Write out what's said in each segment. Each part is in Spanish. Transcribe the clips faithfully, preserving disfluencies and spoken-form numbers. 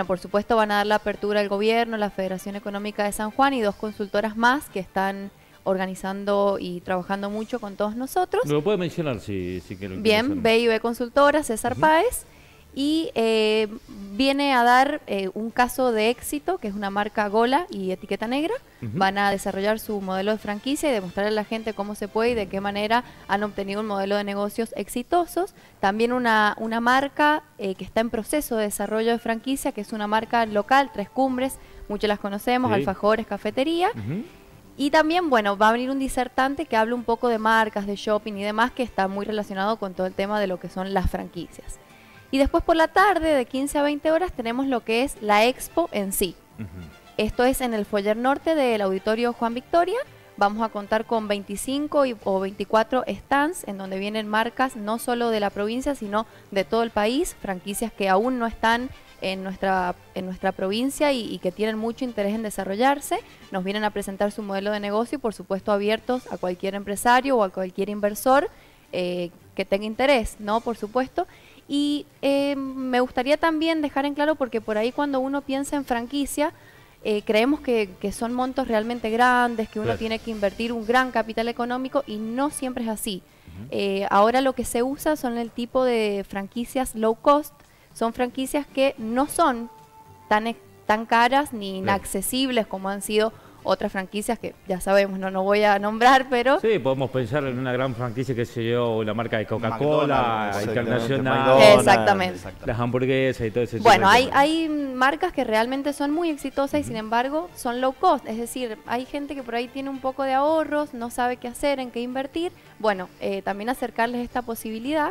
por supuesto van a dar la apertura el gobierno, la Federación Económica de San Juan y dos consultoras más que están organizando y trabajando mucho con todos nosotros. ¿Me lo puede mencionar si, si quiero? Bien, B y B Consultora, César uh-huh. Páez, y eh, viene a dar eh, un caso de éxito, que es una marca Gola y etiqueta negra. Uh-huh. Van a desarrollar su modelo de franquicia y demostrarle a la gente cómo se puede y de qué manera han obtenido un modelo de negocios exitosos. También una, una marca eh, que está en proceso de desarrollo de franquicia, que es una marca local, Tres Cumbres, muchos las conocemos, sí. Alfajores, Cafetería. Uh-huh. Y también, bueno, va a venir un disertante que habla un poco de marcas, de shopping y demás, que está muy relacionado con todo el tema de lo que son las franquicias. Y después por la tarde, de quince a veinte horas, tenemos lo que es la expo en sí. Uh-huh. Esto es en el foyer norte del Auditorio Juan Victoria. Vamos a contar con veinticinco y, o veinticuatro stands en donde vienen marcas no solo de la provincia, sino de todo el país, franquicias que aún no están en nuestra, en nuestra provincia y, y que tienen mucho interés en desarrollarse. Nos vienen a presentar su modelo de negocio y por supuesto abiertos a cualquier empresario o a cualquier inversor eh, que tenga interés, ¿no? Por supuesto. Y eh, me gustaría también dejar en claro, porque por ahí cuando uno piensa en franquicia, eh, creemos que, que son montos realmente grandes, que uno claro. tiene que invertir un gran capital económico y no siempre es así. Uh-huh. eh, ahora lo que se usa son el tipo de franquicias low cost. Son franquicias que no son tan, tan caras ni inaccesibles como han sido otras franquicias que ya sabemos, no, no voy a nombrar, pero... Sí, podemos pensar en una gran franquicia que se dio la marca de Coca-Cola, internacional, exactamente. Las hamburguesas y todo ese tipo. Bueno, hay, hay marcas que realmente son muy exitosas y uh-huh. sin embargo son low cost, es decir, hay gente que por ahí tiene un poco de ahorros, no sabe qué hacer, en qué invertir. Bueno, eh, también acercarles esta posibilidad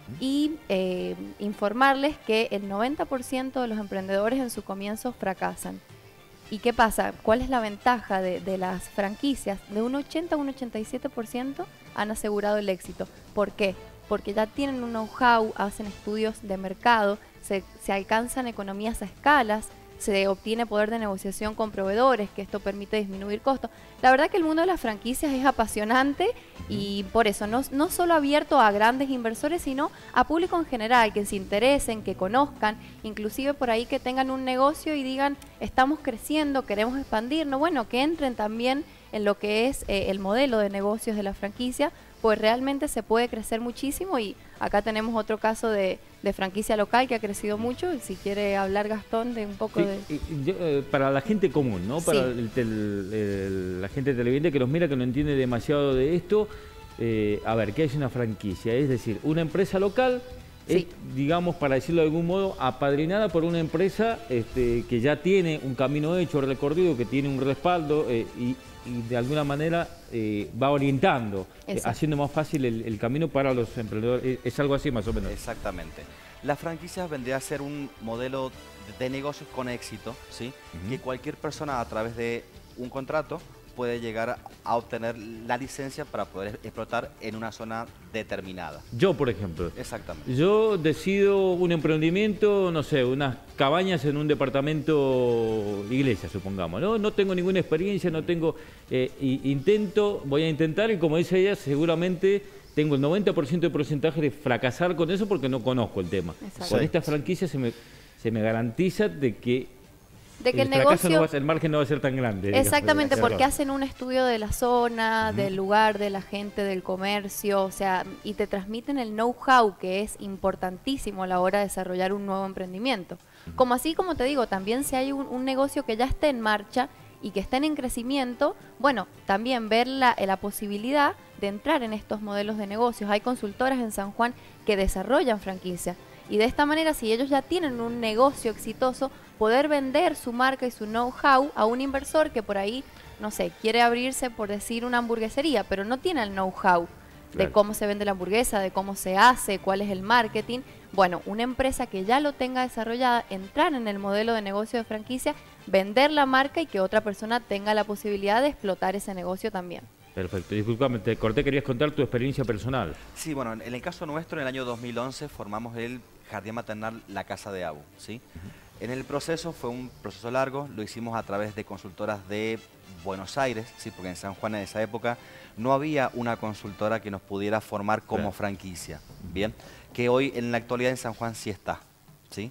y eh, informarles que el noventa por ciento de los emprendedores en su comienzo fracasan. ¿Y qué pasa? ¿Cuál es la ventaja de, de las franquicias? De un ochenta a un ochenta y siete por ciento han asegurado el éxito. ¿Por qué? Porque ya tienen un know-how, hacen estudios de mercado, se, se alcanzan economías a escalas, se obtiene poder de negociación con proveedores, que esto permite disminuir costos. La verdad que el mundo de las franquicias es apasionante y por eso no, no solo abierto a grandes inversores, sino a público en general, que se interesen, que conozcan, inclusive por ahí que tengan un negocio y digan, estamos creciendo, queremos expandirnos, bueno, que entren también en lo que es eh, el modelo de negocios de la franquicia, pues realmente se puede crecer muchísimo. Y acá tenemos otro caso de, de franquicia local que ha crecido mucho. Y si quiere hablar Gastón de un poco sí, de... Yo, eh, para la gente común, ¿no? Para sí. el, el, el, la gente televidente que nos mira, que no entiende demasiado de esto, eh, a ver, ¿qué es una franquicia? Es decir, una empresa local sí. es, digamos, para decirlo de algún modo, apadrinada por una empresa este, que ya tiene un camino hecho, recorrido, que tiene un respaldo eh, y... y de alguna manera eh, va orientando, eh, haciendo más fácil el, el camino para los emprendedores. Es algo así más o menos. Exactamente. Las franquicias vendría a ser un modelo de negocios con éxito, ¿sí? Uh-huh. Que cualquier persona a través de un contrato puede llegar a obtener la licencia para poder explotar en una zona determinada. Yo, por ejemplo. Exactamente. Yo decido un emprendimiento, no sé, unas cabañas en un departamento iglesia, supongamos, ¿no? No tengo ninguna experiencia, no tengo... Eh, y intento, voy a intentar y como dice ella, seguramente tengo el noventa por ciento de porcentaje de fracasar con eso porque no conozco el tema. Con esta franquicia se me, se me garantiza de que de que el, el negocio no va a ser, el margen no va a ser tan grande. Exactamente, digamos, porque hacen un estudio de la zona, uh-huh. del lugar, de la gente, del comercio, o sea, y te transmiten el know-how, que es importantísimo a la hora de desarrollar un nuevo emprendimiento. Uh-huh. Como así, como te digo, también si hay un, un negocio que ya esté en marcha y que estén en crecimiento, bueno, también ver la, la posibilidad de entrar en estos modelos de negocios. Hay consultoras en San Juan que desarrollan franquicias. Y de esta manera, si ellos ya tienen un negocio exitoso, poder vender su marca y su know-how a un inversor que por ahí, no sé, quiere abrirse, por decir, una hamburguesería, pero no tiene el know-how de claro. cómo se vende la hamburguesa, de cómo se hace, cuál es el marketing. Bueno, una empresa que ya lo tenga desarrollada, entrar en el modelo de negocio de franquicia, vender la marca y que otra persona tenga la posibilidad de explotar ese negocio también. Perfecto. Disculpame, te corté, querías contar tu experiencia personal. Sí, bueno, en el caso nuestro, en el año dos mil once, formamos el Jardín Maternal La Casa de Abu, ¿sí? Uh-huh. En el proceso, fue un proceso largo, lo hicimos a través de consultoras de Buenos Aires, ¿sí? Porque en San Juan en esa época no había una consultora que nos pudiera formar como claro. franquicia, ¿bien? Que hoy en la actualidad en San Juan sí está, ¿sí?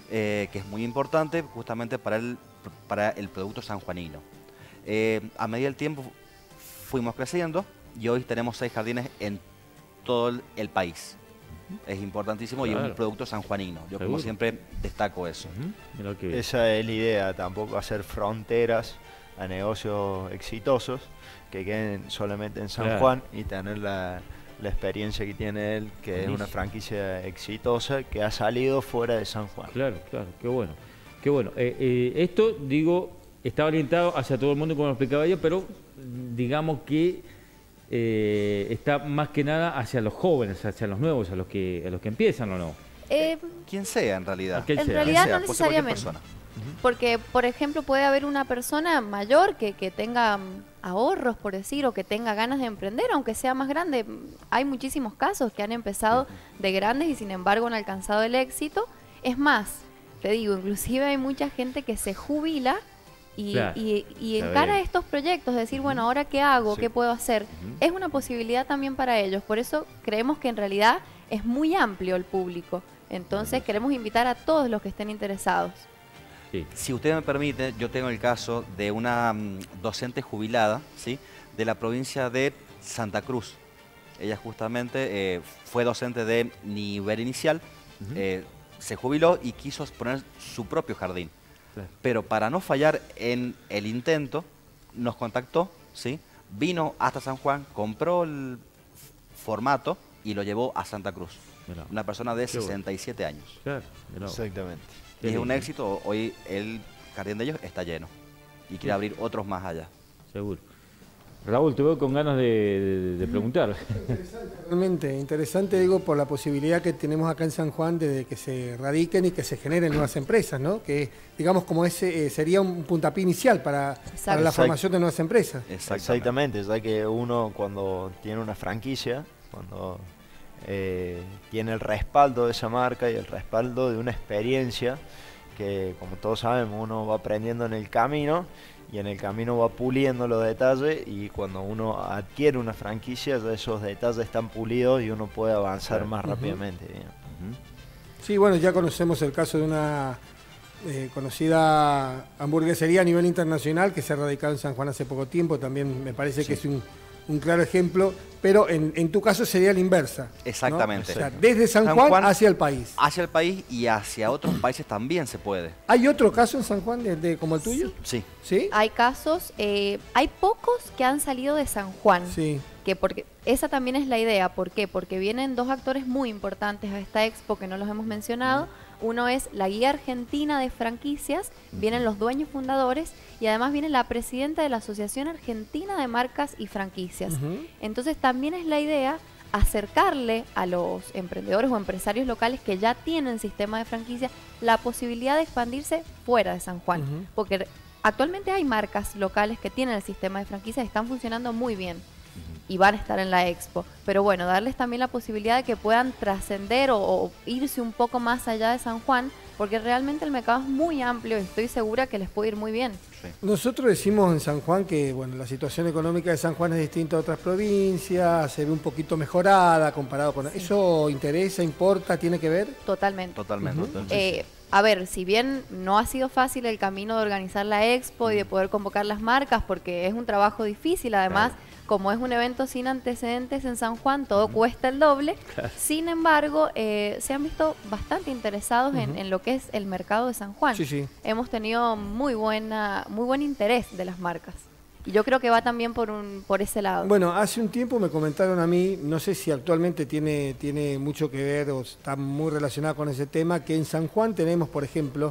eh, que es muy importante justamente para el, para el producto sanjuanino. Eh, a medida del tiempo fuimos creciendo y hoy tenemos seis jardines en todo el, el país. Es importantísimo, claro, y es un producto sanjuanino. Yo, ¿seguro?, como siempre destaco eso. Uh-huh. Esa es la idea, tampoco hacer fronteras a negocios exitosos que queden solamente en San, claro, Juan, y tener la, la experiencia que tiene él, que es una franquicia exitosa que ha salido fuera de San Juan. Claro, claro, qué bueno. Qué bueno. Eh, eh, esto, digo, está orientado hacia todo el mundo, como lo explicaba yo, pero digamos que Eh, está más que nada hacia los jóvenes, hacia los nuevos, a los que a los que empiezan, ¿o no? Eh, Quien sea, en realidad. En sea. realidad sea, no necesariamente. Uh-huh. Porque, por ejemplo, puede haber una persona mayor que, que tenga ahorros, por decir, o que tenga ganas de emprender, aunque sea más grande. Hay muchísimos casos que han empezado, uh-huh, de grandes y sin embargo han alcanzado el éxito. Es más, te digo, inclusive hay mucha gente que se jubila Y, claro, y, y encara estos proyectos, decir, bueno, ¿ahora qué hago? Sí. ¿Qué puedo hacer? Uh-huh. Es una posibilidad también para ellos. Por eso creemos que en realidad es muy amplio el público. Entonces uh-huh, queremos invitar a todos los que estén interesados. Sí. Si usted me permite, yo tengo el caso de una um, docente jubilada, ¿sí?, de la provincia de Santa Cruz. Ella justamente eh, fue docente de nivel inicial, uh-huh, eh, se jubiló y quiso poner su propio jardín. Pero para no fallar en el intento, nos contactó, ¿sí?, vino hasta San Juan, compró el formato y lo llevó a Santa Cruz. Mirá. Una persona de Qué sesenta y siete bueno. años. Claro, exactamente. Y es un éxito. Hoy el jardín de ellos está lleno y quiere, sí, abrir otros más allá. Seguro. Raúl, te veo con ganas de, de, de preguntar. Interesante, realmente interesante, digo, por la posibilidad que tenemos acá en San Juan de que se radiquen y que se generen nuevas empresas, ¿no? Que, digamos, como ese eh, sería un puntapié inicial para, para la formación de nuevas empresas. Exactamente, ya que uno cuando tiene una franquicia, cuando eh, tiene el respaldo de esa marca y el respaldo de una experiencia que, como todos sabemos, uno va aprendiendo en el camino, y en el camino va puliendo los detalles, y cuando uno adquiere una franquicia ya esos detalles están pulidos y uno puede avanzar, claro, más, uh-huh, rápidamente. Uh-huh. Sí, bueno, ya conocemos el caso de una eh, conocida hamburguesería a nivel internacional que se ha radicado en San Juan hace poco tiempo, también me parece, sí, que es un, un claro ejemplo, pero en, en tu caso sería la inversa. Exactamente. ¿No? O sea, desde San, San Juan, Juan hacia el país. Hacia el país y hacia otros países también se puede. ¿Hay otro caso en San Juan de, de, como el tuyo? Sí. ¿Sí? Hay casos, eh, hay pocos que han salido de San Juan. Sí. Que porque esa también es la idea. ¿Por qué? Porque vienen dos actores muy importantes a esta expo que no los hemos mencionado. Uno es la Guía Argentina de Franquicias, vienen los dueños fundadores y además viene la presidenta de la Asociación Argentina de Marcas y Franquicias. Uh-huh. Entonces también es la idea acercarle a los emprendedores o empresarios locales que ya tienen sistema de franquicia la posibilidad de expandirse fuera de San Juan. Uh-huh. Porque actualmente hay marcas locales que tienen el sistema de franquicias y están funcionando muy bien y van a estar en la expo, pero bueno, darles también la posibilidad de que puedan trascender o, o irse un poco más allá de San Juan, porque realmente el mercado es muy amplio y estoy segura que les puede ir muy bien. Sí. Nosotros decimos en San Juan que bueno, la situación económica de San Juan es distinta a otras provincias, se ve un poquito mejorada comparado con... Sí. ¿Eso interesa, importa, tiene que ver? Totalmente. Totalmente. Uh-huh. eh, a ver, si bien no ha sido fácil el camino de organizar la expo y de poder convocar las marcas, porque es un trabajo difícil, además... Claro. Como es un evento sin antecedentes en San Juan, todo uh-huh. cuesta el doble. Claro. Sin embargo, eh, se han visto bastante interesados uh-huh. en, en lo que es el mercado de San Juan. Sí, sí. Hemos tenido muy buena, muy buen interés de las marcas. Y yo creo que va también por un, por ese lado. Bueno, hace un tiempo me comentaron a mí, no sé si actualmente tiene, tiene mucho que ver o está muy relacionado con ese tema, que en San Juan tenemos, por ejemplo,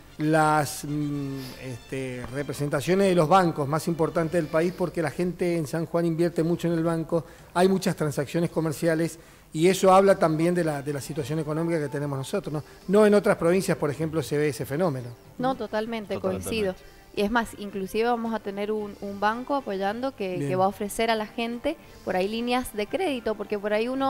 las este, representaciones de los bancos más importantes del país, porque la gente en San Juan invierte mucho en el banco, hay muchas transacciones comerciales y eso habla también de la, de la situación económica que tenemos nosotros, ¿no? No en otras provincias, por ejemplo, se ve ese fenómeno. No, totalmente, totalmente. Coincido. Y es más, inclusive vamos a tener un, un banco apoyando que, que va a ofrecer a la gente por ahí líneas de crédito, porque por ahí uno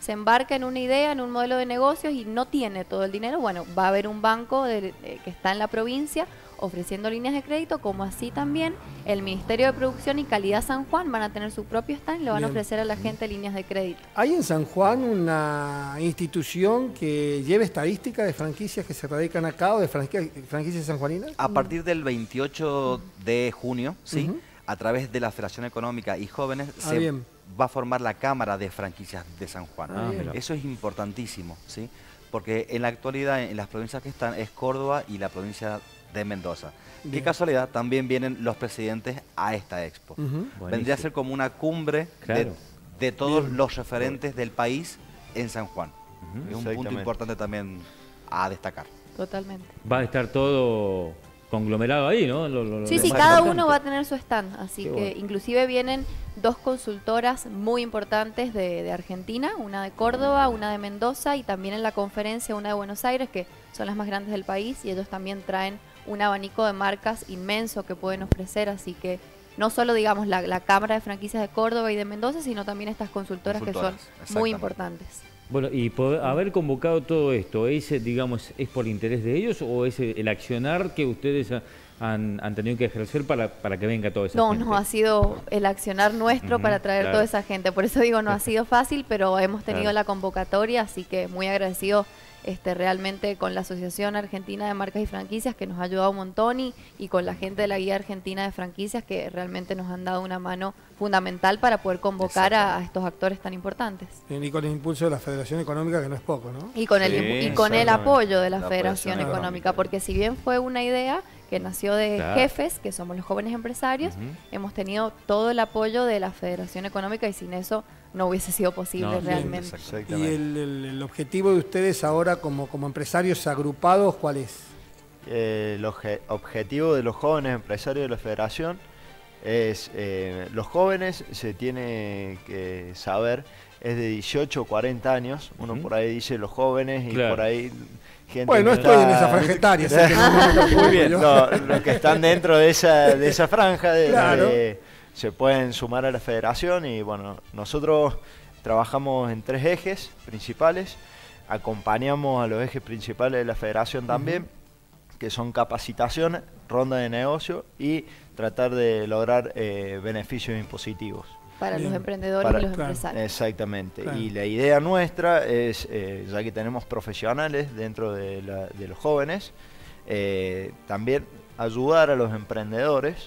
se embarca en una idea, en un modelo de negocios y no tiene todo el dinero, bueno, va a haber un banco de, de, que está en la provincia ofreciendo líneas de crédito, como así también el Ministerio de Producción y Calidad San Juan van a tener su propio stand y le van Bien. a ofrecer a la gente líneas de crédito. ¿Hay en San Juan una institución que lleve estadística de franquicias que se radican acá o de franquicias, franquicias sanjuaninas? A partir del veintiocho de junio, ¿sí? Ujú. A través de la Federación Económica y Jóvenes Ah, se bien. va a formar la Cámara de Franquicias de San Juan. Ah, bien. Eso es importantísimo, ¿sí? Porque en la actualidad en las provincias que están es Córdoba y la provincia de Mendoza. Bien. Qué casualidad, también vienen los presidentes a esta expo. Ujú. Buenísimo. Vendría a ser como una cumbre Claro. de, de todos Bien. los referentes del país en San Juan. Ujú. Es un punto Exactamente. importante también a destacar. Totalmente. Va a estar todo conglomerado ahí, ¿no? Lo- lo- lo Sí, sí, más cada importante. uno va a tener su stand, así Qué que bueno. inclusive vienen dos consultoras muy importantes de, de Argentina, una de Córdoba, una de Mendoza y también en la conferencia una de Buenos Aires, que son las más grandes del país y ellos también traen un abanico de marcas inmenso que pueden ofrecer, así que no solo digamos la, la Cámara de Franquicias de Córdoba y de Mendoza, sino también estas consultoras, Consultoras, que son muy exactamente. importantes. Bueno, y poder- haber convocado todo esto, ¿es, eh, digamos, es por interés de ellos o es eh, el accionar que ustedes ha- han, han tenido que ejercer para, para que venga toda esa No, gente? no, ha sido el accionar nuestro Ujú, para traer claro. toda esa gente. Por eso digo, no ha sido fácil, pero hemos tenido Claro. la convocatoria, así que muy agradecido este, realmente con la Asociación Argentina de Marcas y Franquicias, que nos ha ayudado un montón, y, y con la gente de la Guía Argentina de Franquicias, que realmente nos han dado una mano fundamental para poder convocar a, a estos actores tan importantes. Bien, y con el impulso de la Federación Económica, que no es poco, ¿no? Y con, el, Sí, impu- y con el exactamente. apoyo de la, La Federación Federación Económica, Económica. porque si bien fue una idea que nació de Claro. jefes, que somos los jóvenes empresarios, Ujú. hemos tenido todo el apoyo de la Federación Económica y sin eso no hubiese sido posible No, sí, realmente. exacto. Y Exactamente. el, el- el objetivo de ustedes ahora como, como empresarios agrupados, ¿cuál es? Eh, el obje- objetivo de los jóvenes empresarios de la federación es, eh, los jóvenes se tiene que saber, es de dieciocho a cuarenta años, uno Ujú. por ahí dice los jóvenes y Claro. por ahí gente... Bueno, no que estoy en está- esa franja etaria, así que no me preocupo Muy bien, yo. no, los que están dentro de esa, de esa franja de, Claro. de- se pueden sumar a la federación y bueno, nosotros trabajamos en tres ejes principales, acompañamos a los ejes principales de la federación también, que son capacitación, ronda de negocio y tratar de lograr eh, beneficios impositivos. Para Bien. los emprendedores Para- y los Claro. empresarios. Exactamente. Claro. Y la idea nuestra es, eh, ya que tenemos profesionales dentro de, la- de los jóvenes, eh, también ayudar a los emprendedores.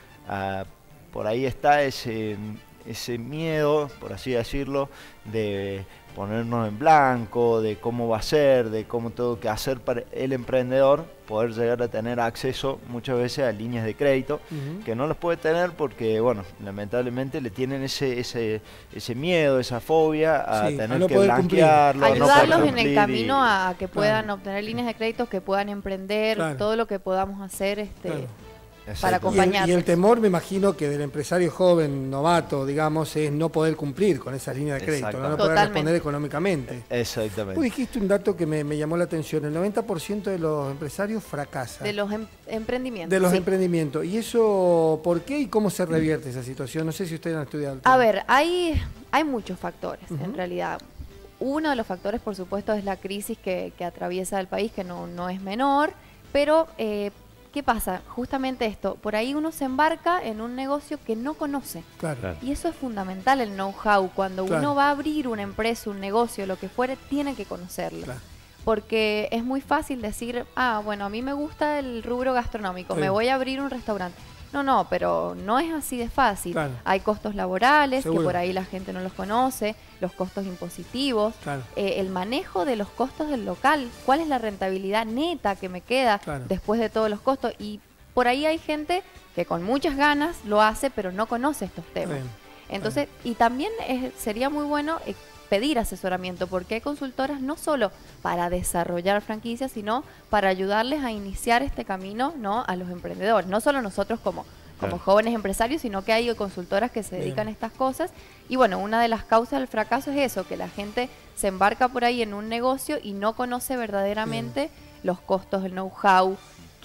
a- por ahí está ese, ese miedo, por así decirlo, de ponernos en blanco, de cómo va a ser, de cómo tengo que hacer para el emprendedor poder llegar a tener acceso muchas veces a líneas de crédito Ujú. que no los puede tener porque, bueno, lamentablemente le tienen ese ese ese miedo, esa fobia a Sí, a tener no que poder cumplir. blanquearlo, a no poder Ayudarlos en el cumplir camino y- a que puedan Claro. obtener líneas de créditos, que puedan emprender, Claro. todo lo que podamos hacer este, Claro. para Exacto. Y el, y acompañarlos. el temor, me imagino, que del empresario joven, novato, digamos, es no poder cumplir con esas líneas de crédito, no, no poder Totalmente. responder económicamente. Exactamente. Tú dijiste un dato que me, me llamó la atención, el noventa por ciento de los empresarios fracasa. de los em- emprendimientos. De los sí. emprendimientos. ¿Y eso por qué y cómo se revierte esa situación? No sé si ustedes han estudiado el tema. A ver, hay, hay muchos factores, Ujú. en realidad. Uno de los factores, por supuesto, es la crisis que, que atraviesa el país, que no, no es menor, pero eh, ¿qué pasa? Justamente esto, por ahí uno se embarca en un negocio que no conoce. Claro. Claro. Y eso es fundamental, el know-how. Cuando Claro. uno va a abrir una empresa, un negocio, lo que fuere, tiene que conocerlo. Claro. Porque es muy fácil decir, ah, bueno, a mí me gusta el rubro gastronómico, Sí. me voy a abrir un restaurante. No, no, pero no es así de fácil. Claro. Hay costos laborales, Seguro. que por ahí la gente no los conoce, los costos impositivos, Claro. eh, el manejo de los costos del local, cuál es la rentabilidad neta que me queda Claro. después de todos los costos. Y por ahí hay gente que con muchas ganas lo hace, pero no conoce estos temas. Bien. Entonces, y también es- sería muy bueno eh, pedir asesoramiento, porque hay consultoras no solo para desarrollar franquicias, sino para ayudarles a iniciar este camino, ¿no?, a los emprendedores. No solo nosotros como, como Claro. jóvenes empresarios, sino que hay consultoras que se Bien. dedican a estas cosas. Y bueno, una de las causas del fracaso es eso, que la gente se embarca por ahí en un negocio y no conoce verdaderamente los costos, el know-how,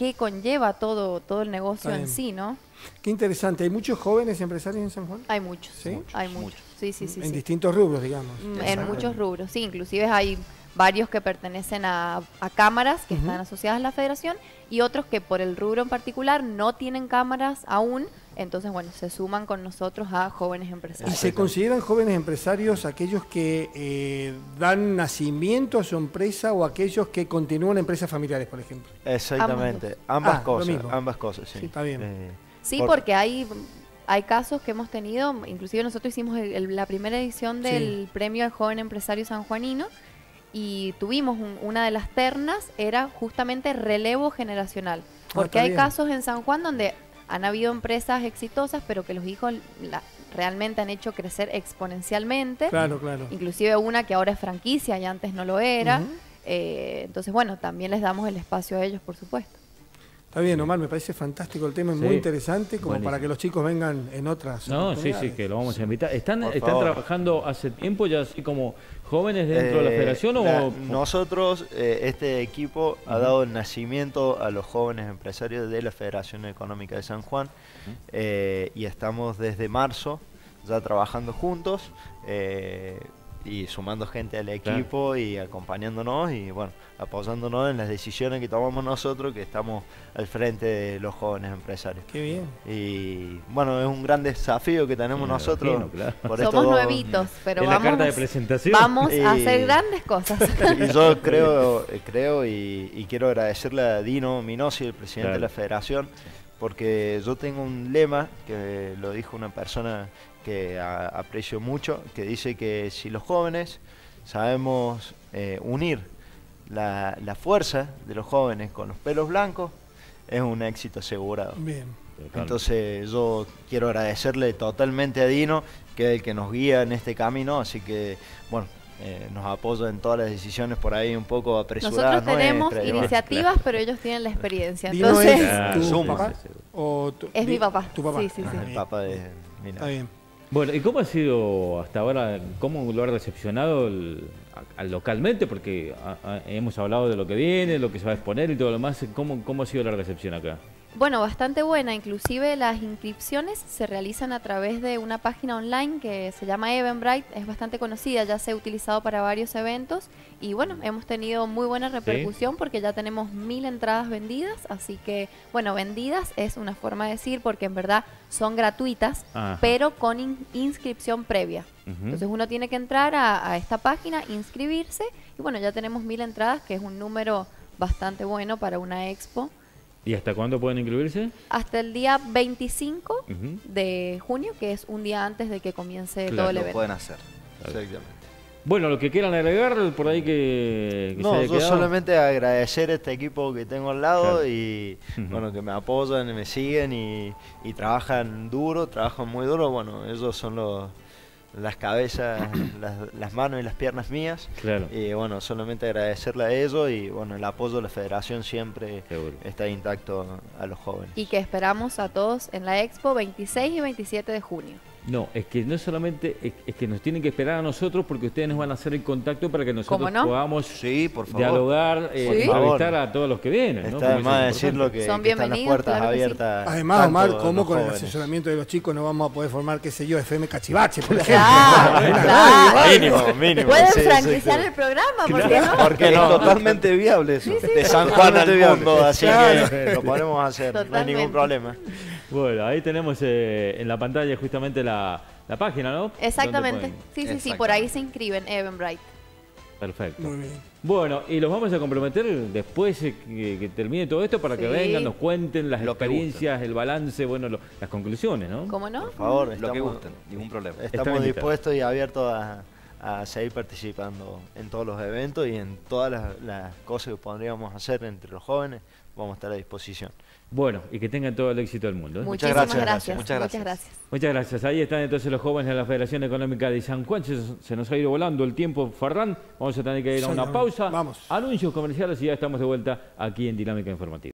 qué conlleva todo, todo el negocio Está en bien. sí, ¿no? Qué interesante. ¿Hay muchos jóvenes empresarios en San Juan? Hay muchos, ¿Sí? hay muchos. Sí, sí, sí. En sí. distintos rubros, digamos. Mm, En Exacto. muchos rubros, sí. Inclusive hay varios que pertenecen a, a cámaras que Ujú. están asociadas a la federación y otros que por el rubro en particular no tienen cámaras aún. Entonces, bueno, se suman con nosotros a jóvenes ¿Y empresarios. se consideran jóvenes empresarios aquellos que eh, dan nacimiento a su empresa o aquellos que continúan empresas familiares, por ejemplo? Exactamente, Ah, ambas lo cosas, mismo. ambas cosas, sí. Sí, está bien. Eh, Sí, por- porque hay, hay casos que hemos tenido, inclusive nosotros hicimos el- el- la primera edición del premio al joven empresario sanjuanino y tuvimos un- una de las ternas, era justamente relevo generacional. Porque está hay bien. casos en San Juan donde han habido empresas exitosas, pero que los hijos la- realmente han hecho crecer exponencialmente. Claro, claro. Inclusive una que ahora es franquicia y antes no lo era. Ujú. Eh, entonces, bueno, también les damos el espacio a ellos, por supuesto. Está bien, Omar, me parece fantástico el tema, es muy Sí. interesante, como Buenísimo. para que los chicos vengan en otras No, sí, sí, oportunidades. que lo vamos a invitar. ¿Están, Por están favor. trabajando hace tiempo ya así como jóvenes dentro de la Eh, federación o...? la- o- nosotros, eh, este equipo ha dado el nacimiento a los jóvenes empresarios de la Federación Económica de San Juan eh, y estamos desde marzo ya trabajando juntos eh, y sumando gente al equipo y acompañándonos y bueno, apoyándonos en las decisiones que tomamos nosotros, que estamos al frente de los jóvenes empresarios. Qué bien. Y bueno, es un gran desafío que tenemos Sí, me nosotros. imagino, claro. por estos Somos dos- nuevitos, pero ¿En la vamos, carta de presentación? vamos a hacer Y- grandes cosas. Y yo creo, eh, creo y, y quiero agradecerle a Dino Minosi, el presidente Claro. de la federación, porque yo tengo un lema que lo dijo una persona que a- aprecio mucho, que dice que si los jóvenes sabemos eh, unir la, la fuerza de los jóvenes con los pelos blancos, es un éxito asegurado. Bien. Entonces yo quiero agradecerle totalmente a Dino, que es el que nos guía en este camino, así que bueno, eh, nos apoya en todas las decisiones por ahí un poco apresuradas. Nosotros tenemos nuestras y demás. iniciativas, pero ellos tienen la experiencia. Dino Entonces, es Ah, tu suma. papá o tu- Es mi di- papá. Tu papá. Sí, sí, sí. Ah, El bien. papá de Mina. Está bien. Bueno, ¿y cómo ha sido hasta ahora, cómo lo ha recepcionado el- a- a- localmente? Porque a- a- hemos hablado de lo que viene, lo que se va a exponer y todo lo demás. ¿Cómo, cómo ha sido la recepción acá? bueno, bastante buena. Inclusive las inscripciones se realizan a través de una página online que se llama Eventbrite. Es bastante conocida, ya se ha utilizado para varios eventos. Y bueno, hemos tenido muy buena repercusión porque ya tenemos mil entradas vendidas. Así que, bueno, vendidas es una forma de decir porque en verdad son gratuitas, Ajá. pero con in- inscripción previa. Ujú. Entonces uno tiene que entrar a, a esta página, inscribirse y bueno, ya tenemos mil entradas, que es un número bastante bueno para una expo. ¿Y hasta cuándo pueden inscribirse? Hasta el día veinticinco Ujú. de junio, que es un día antes de que comience Claro, todo el Lo evento. pueden hacer. Exactamente. Bueno, lo que quieran agregar por ahí que, que se No, haya yo quedado. solamente agradecer a este equipo que tengo al lado Claro. y Ujú. bueno, que me apoyan, me siguen y, y trabajan duro, trabajan muy duro. Bueno, ellos son los, las cabezas, las, las manos y las piernas mías. Claro. Y bueno, solamente agradecerle a ellos y bueno, el apoyo de la federación siempre Seguro. está intacto a los jóvenes. Y que esperamos a todos en la expo veintiséis y veintisiete de junio. No, es que no solamente, es, es que nos tienen que esperar a nosotros porque ustedes nos van a hacer el contacto para que nosotros ¿Cómo no? podamos Sí, por favor. dialogar, eh, Sí. entrevistar a todos los que vienen. ¿no? Está Porque de eso es más importante. decirlo que, Son que están las bienvenidos, puertas claro que sí. abiertas. Además, tanto Omar, de ¿cómo los con el jóvenes. asesoramiento de los chicos no vamos a poder formar, qué sé yo, F M Cachivache, por ejemplo? Claro, claro. Mínimo, mínimo. Pueden sí, sí, franquiciar sí. el programa, ¿por qué no? ¿Por qué Es no? totalmente viable eso. De San Juan al mundo, así Claro. que lo podemos hacer, no hay Totalmente. ningún problema. Bueno, ahí tenemos eh, en la pantalla justamente la, la página, ¿no? Exactamente. Donde Sí, sí, sí, Exactamente. por ahí se inscriben Eventbrite. pueden- Perfecto. Muy bien. Bueno, y los vamos a comprometer después eh, que, que termine todo esto para que Sí. vengan, nos cuenten las Lo que experiencias, el balance, bueno, lo- las conclusiones, ¿no? ¿Cómo no? Por favor, Lo que estamos, gusten, ningún problema. Están estamos invitados. dispuestos y abiertos a, a seguir participando en todos los eventos y en todas las, las cosas que podríamos hacer entre los jóvenes, vamos a estar a disposición. Bueno, y que tengan todo el éxito del mundo. ¿eh? Muchísimas gracias, gracias. muchas gracias. Muchas gracias. Muchas gracias. Ahí están entonces los jóvenes de la Federación Económica de San Juan. Se, se nos ha ido volando el tiempo, Ferran. Vamos a tener que ir a una Señor. pausa. Vamos. Anuncios comerciales y ya estamos de vuelta aquí en Dinámica Informativa.